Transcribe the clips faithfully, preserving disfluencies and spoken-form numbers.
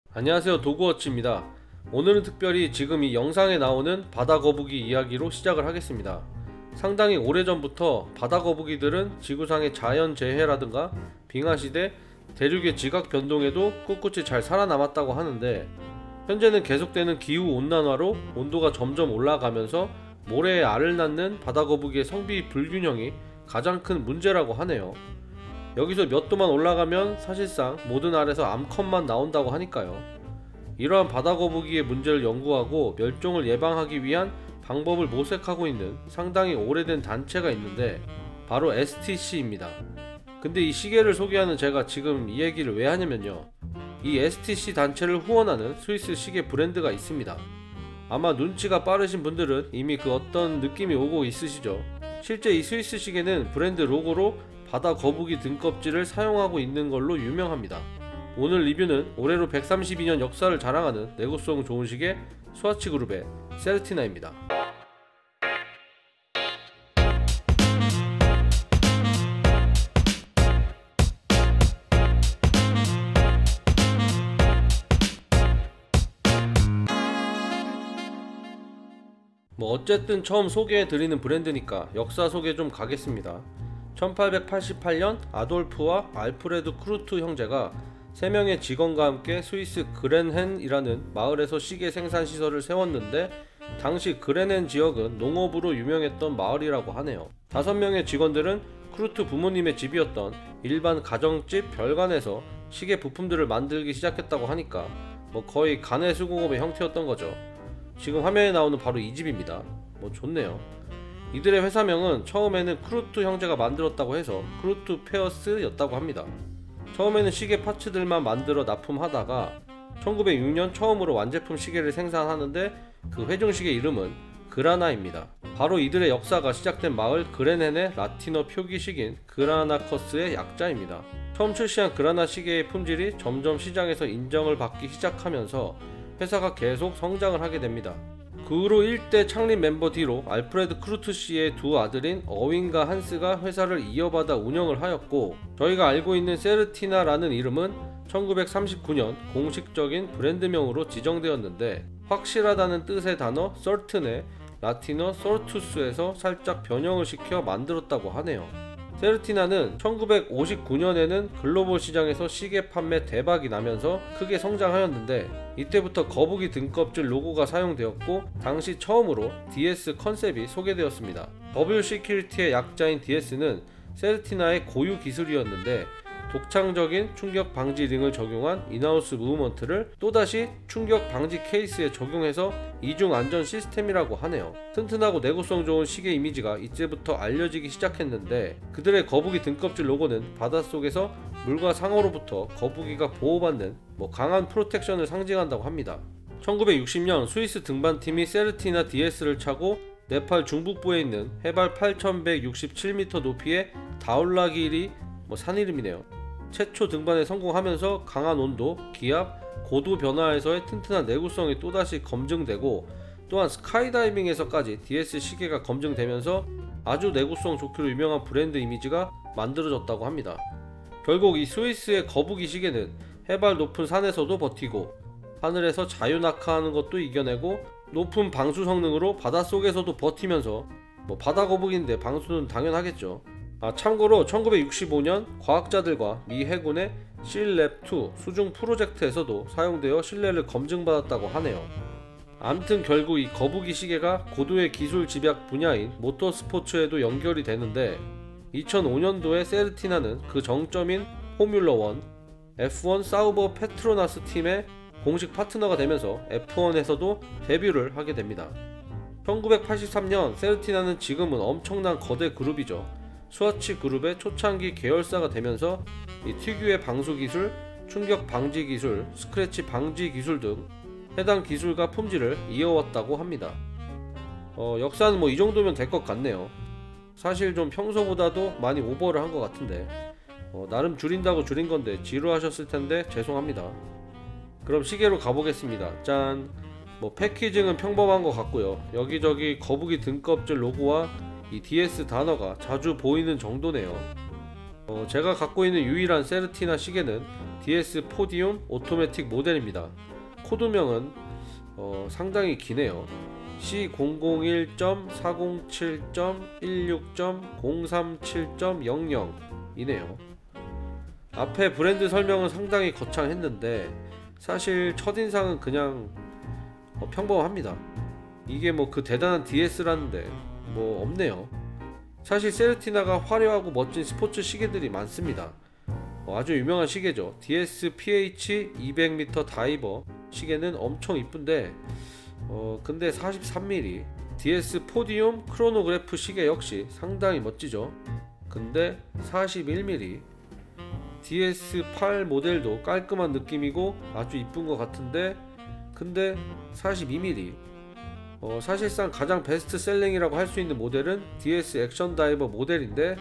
안녕하세요, 도그워치입니다. 오늘은 특별히 지금 이 영상에 나오는 바다거북이 이야기로 시작을 하겠습니다. 상당히 오래전부터 바다거북이들은 지구상의 자연재해라든가 빙하시대, 대륙의 지각 변동에도 꿋꿋이 잘 살아남았다고 하는데, 현재는 계속되는 기후온난화로 온도가 점점 올라가면서 모래에 알을 낳는 바다거북이의 성비 불균형이 가장 큰 문제라고 하네요. 여기서 몇 도만 올라가면 사실상 모든 알에서 암컷만 나온다고 하니까요. 이러한 바다거북이의 문제를 연구하고 멸종을 예방하기 위한 방법을 모색하고 있는 상당히 오래된 단체가 있는데 바로 에스티씨입니다. 근데 이 시계를 소개하는 제가 지금 이 얘기를 왜 하냐면요, 이 에스티씨 단체를 후원하는 스위스 시계 브랜드가 있습니다. 아마 눈치가 빠르신 분들은 이미 그 어떤 느낌이 오고 있으시죠. 실제 이 스위스 시계는 브랜드 로고로 바다 거북이 등껍질을 사용하고 있는 걸로 유명합니다. 오늘 리뷰는 올해로 백삼십이 년 역사를 자랑하는 내구성 좋은 시계 스와치 그룹의 세르티나입니다. 뭐 어쨌든 처음 소개해드리는 브랜드니까 역사 소개 좀 가겠습니다. 천팔백팔십팔 년 아돌프와 알프레드 크루트 형제가 세 명의 직원과 함께 스위스 그렌헨이라는 마을에서 시계 생산 시설을 세웠는데, 당시 그렌헨 지역은 농업으로 유명했던 마을이라고 하네요. 다섯 명의 직원들은 크루트 부모님의 집이었던 일반 가정집 별관에서 시계 부품들을 만들기 시작했다고 하니까 뭐 거의 가내 수공업의 형태였던 거죠. 지금 화면에 나오는 바로 이 집입니다. 뭐 좋네요. 이들의 회사명은 처음에는 크루트 형제가 만들었다고 해서 크루트 페어스 였다고 합니다. 처음에는 시계 파츠들만 만들어 납품하다가 천구백육 년 처음으로 완제품 시계를 생산하는데, 그 회중시계 이름은 그라나입니다. 바로 이들의 역사가 시작된 마을 그렌헨의 라틴어 표기식인 그라나커스의 약자입니다. 처음 출시한 그라나 시계의 품질이 점점 시장에서 인정을 받기 시작하면서 회사가 계속 성장을 하게 됩니다. 그 후로 일대 창립 멤버 뒤로 알프레드 크루트 씨의 두 아들인 어윈과 한스가 회사를 이어받아 운영을 하였고, 저희가 알고 있는 세르티나라는 이름은 천구백삼십구 년 공식적인 브랜드명으로 지정되었는데, 확실하다는 뜻의 단어 certain의 라틴어 certus에서 살짝 변형을 시켜 만들었다고 하네요. 세르티나는 천구백오십구 년에는 글로벌 시장에서 시계 판매 대박이 나면서 크게 성장하였는데, 이때부터 거북이 등껍질 로고가 사용되었고 당시 처음으로 디에스 컨셉이 소개되었습니다. 더블유 시큐리티의 약자인 디에스는 세르티나의 고유 기술이었는데, 독창적인 충격 방지 링을 적용한 인하우스 무브먼트를 또다시 충격 방지 케이스에 적용해서 이중 안전 시스템이라고 하네요. 튼튼하고 내구성 좋은 시계 이미지가 이제부터 알려지기 시작했는데, 그들의 거북이 등껍질 로고는 바닷속에서 물과 상어로부터 거북이가 보호받는 뭐 강한 프로텍션을 상징한다고 합니다. 천구백육십 년 스위스 등반팀이 세르티나 디에스를 차고 네팔 중북부에 있는 해발 팔천백육십칠 미터 높이의 다울라길이 뭐 산 이름이네요. 최초 등반에 성공하면서 강한 온도, 기압, 고도 변화에서의 튼튼한 내구성이 또다시 검증되고, 또한 스카이다이빙에서까지 디에스 시계가 검증되면서 아주 내구성 좋기로 유명한 브랜드 이미지가 만들어졌다고 합니다. 결국 이 스위스의 거북이 시계는 해발 높은 산에서도 버티고 하늘에서 자유낙하하는 것도 이겨내고 높은 방수 성능으로 바닷속에서도 버티면서, 뭐 바다거북이인데 방수는 당연하겠죠. 아, 참고로 천구백육십오 년 과학자들과 미 해군의 실랩이 수중 프로젝트에서도 사용되어 신뢰를 검증받았다고 하네요. 암튼 결국 이 거북이 시계가 고도의 기술 집약 분야인 모터스포츠에도 연결이 되는데, 이천오 년도에 세르티나는 그 정점인 포뮬러 원, 에프 원 사우버 페트로나스 팀의 공식 파트너가 되면서 에프 원에서도 데뷔를 하게 됩니다. 천구백팔십삼 년 세르티나는 지금은 엄청난 거대 그룹이죠. 스와치 그룹의 초창기 계열사가 되면서 이 특유의 방수 기술, 충격 방지 기술, 스크래치 방지 기술 등 해당 기술과 품질을 이어왔다고 합니다. 어, 역사는 뭐 이 정도면 될 것 같네요. 사실 좀 평소보다도 많이 오버를 한 것 같은데, 어, 나름 줄인다고 줄인 건데 지루하셨을 텐데 죄송합니다. 그럼 시계로 가보겠습니다. 짠! 뭐 패키징은 평범한 것 같고요. 여기저기 거북이 등껍질 로고와 이 디에스 단어가 자주 보이는 정도네요. 어, 제가 갖고 있는 유일한 세르티나 시계는 디에스 포디움 오토매틱 모델입니다. 코드명은 어, 상당히 기네요. 씨 공공일 사공칠 일육 공삼칠 영영 이네요. 앞에 브랜드 설명은 상당히 거창했는데 사실 첫인상은 그냥 어, 평범합니다. 이게 뭐 그 대단한 디에스라는데 뭐 없네요. 사실 세르티나가 화려하고 멋진 스포츠 시계들이 많습니다. 어, 아주 유명한 시계죠. 디에스 피에이치 이백 미터 다이버 시계는 엄청 이쁜데 어 근데 사십삼 밀리미터 디에스 포디움 크로노그래프 시계 역시 상당히 멋지죠. 근데 사십일 밀리미터 디에스 팔 모델도 깔끔한 느낌이고 아주 이쁜 것 같은데 근데 사십이 밀리미터 어, 사실상 가장 베스트셀링이라고 할 수 있는 모델은 디에스 액션 다이버 모델인데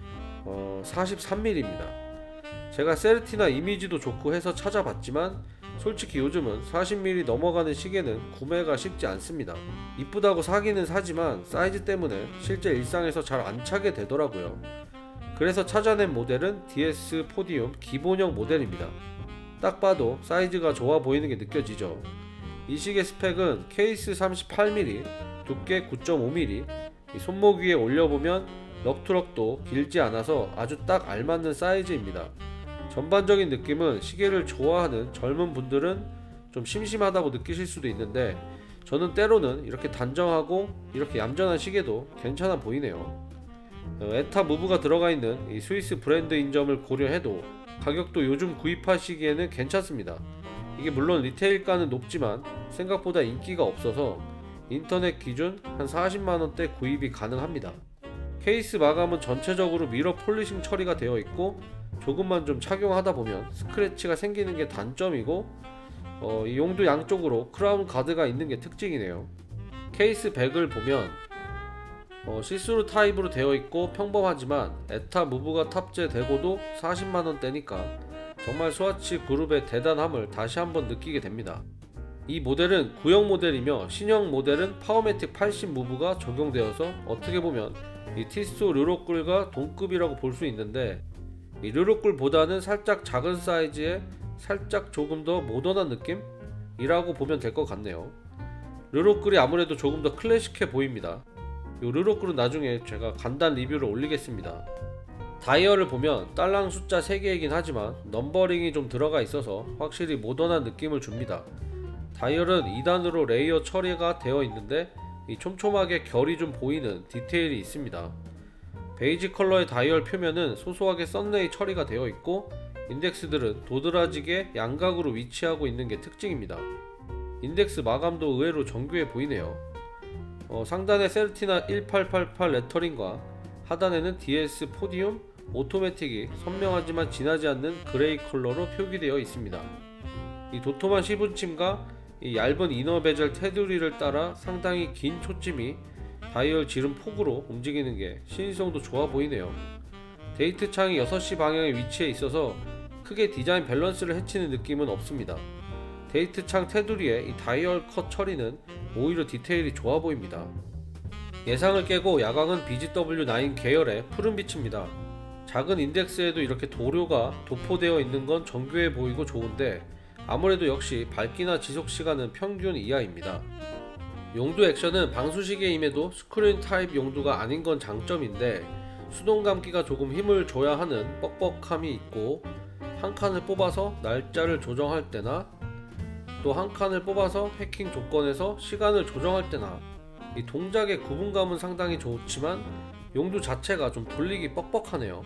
어, 사십삼 밀리미터입니다. 제가 세르티나 이미지도 좋고 해서 찾아봤지만 솔직히 요즘은 사십 밀리미터 넘어가는 시계는 구매가 쉽지 않습니다. 이쁘다고 사기는 사지만 사이즈 때문에 실제 일상에서 잘 안 차게 되더라고요. 그래서 찾아낸 모델은 디에스 포디움 기본형 모델입니다. 딱 봐도 사이즈가 좋아 보이는 게 느껴지죠. 이 시계 스펙은 케이스 삼십팔 밀리미터, 두께 구 점 오 밀리미터, 손목 위에 올려보면 럭투럭도 길지 않아서 아주 딱 알맞는 사이즈입니다. 전반적인 느낌은 시계를 좋아하는 젊은 분들은 좀 심심하다고 느끼실 수도 있는데 저는 때로는 이렇게 단정하고 이렇게 얌전한 시계도 괜찮아 보이네요. 에타 무브가 들어가 있는 이 스위스 브랜드인 점을 고려해도 가격도 요즘 구입하시기에는 괜찮습니다. 이게 물론 리테일가는 높지만 생각보다 인기가 없어서 인터넷 기준 한 사십만원대 구입이 가능합니다. 케이스 마감은 전체적으로 미러 폴리싱 처리가 되어 있고 조금만 좀 착용하다 보면 스크래치가 생기는 게 단점이고 어, 이 용도 양쪽으로 크라운 가드가 있는 게 특징이네요. 케이스 백을 보면 어, 시스루 타입으로 되어 있고 평범하지만 에타 무브가 탑재되고도 사십만원대니까 정말 스와치 그룹의 대단함을 다시 한번 느끼게 됩니다. 이 모델은 구형 모델이며 신형 모델은 파워매틱 팔십 무브가 적용되어서 어떻게 보면 이 티스토 르로꿀과 동급이라고 볼 수 있는데 이 르로꿀보다는 살짝 작은 사이즈에 살짝 조금 더 모던한 느낌이라고 보면 될 것 같네요. 르로꿀이 아무래도 조금 더 클래식해 보입니다. 이 르로꿀은 나중에 제가 간단 리뷰를 올리겠습니다. 다이얼을 보면 딸랑 숫자 세 개이긴 하지만 넘버링이 좀 들어가 있어서 확실히 모던한 느낌을 줍니다. 다이얼은 이 단으로 레이어 처리가 되어 있는데 이 촘촘하게 결이 좀 보이는 디테일이 있습니다. 베이지 컬러의 다이얼 표면은 소소하게 썬레이 처리가 되어 있고 인덱스들은 도드라지게 양각으로 위치하고 있는 게 특징입니다. 인덱스 마감도 의외로 정교해 보이네요. 어, 상단에 세르티나 일팔팔팔 레터링과 하단에는 디에스 포디움 오토매틱이 선명하지만 진하지 않는 그레이 컬러로 표기되어 있습니다. 이 도톰한 시분침과 이 얇은 이너 베젤 테두리를 따라 상당히 긴 초침이 다이얼 지름 폭으로 움직이는 게 신의성도 좋아 보이네요. 데이트 창이 여섯 시 방향에 위치해 있어서 크게 디자인 밸런스를 해치는 느낌은 없습니다. 데이트 창 테두리에 이 다이얼 컷 처리는 오히려 디테일이 좋아 보입니다. 예상을 깨고 야광은 비지더블유 나인 계열의 푸른빛입니다. 작은 인덱스에도 이렇게 도료가 도포되어 있는 건 정교해 보이고 좋은데 아무래도 역시 밝기나 지속시간은 평균 이하입니다. 용도 액션은 방수시계임에도 스크린 타입 용도가 아닌 건 장점인데 수동 감기가 조금 힘을 줘야 하는 뻑뻑함이 있고 한 칸을 뽑아서 날짜를 조정할 때나 또 한 칸을 뽑아서 해킹 조건에서 시간을 조정할 때나 이 동작의 구분감은 상당히 좋지만 용도 자체가 좀 돌리기 뻑뻑하네요.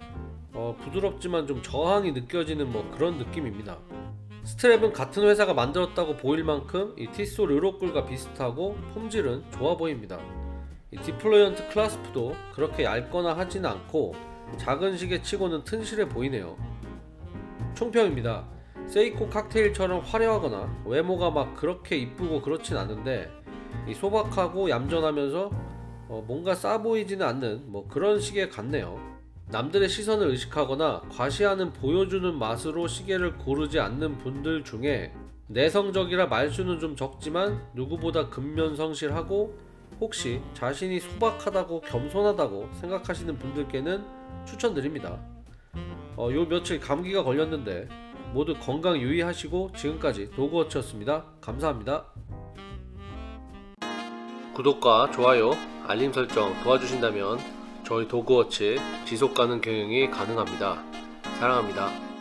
어, 부드럽지만 좀 저항이 느껴지는 뭐 그런 느낌입니다. 스트랩은 같은 회사가 만들었다고 보일 만큼 이 티스토 르로꿀과 비슷하고 폼질은 좋아 보입니다. 이 디플로이언트 클라스프도 그렇게 얇거나 하지는 않고 작은 시계 치고는 튼실해 보이네요. 총평입니다. 세이코 칵테일처럼 화려하거나 외모가 막 그렇게 이쁘고 그렇진 않은데 이 소박하고 얌전하면서 어 뭔가 싸 보이지는 않는 뭐 그런 시계 같네요. 남들의 시선을 의식하거나 과시하는 보여주는 맛으로 시계를 고르지 않는 분들 중에 내성적이라 말수는 좀 적지만 누구보다 근면성실하고 혹시 자신이 소박하다고 겸손하다고 생각하시는 분들께는 추천드립니다. 어, 요 며칠 감기가 걸렸는데 모두 건강 유의하시고 지금까지 도그워치였습니다. 감사합니다. 구독과 좋아요, 알림 설정 도와주신다면 저희 도그워치 지속가능 경영이 가능합니다. 사랑합니다.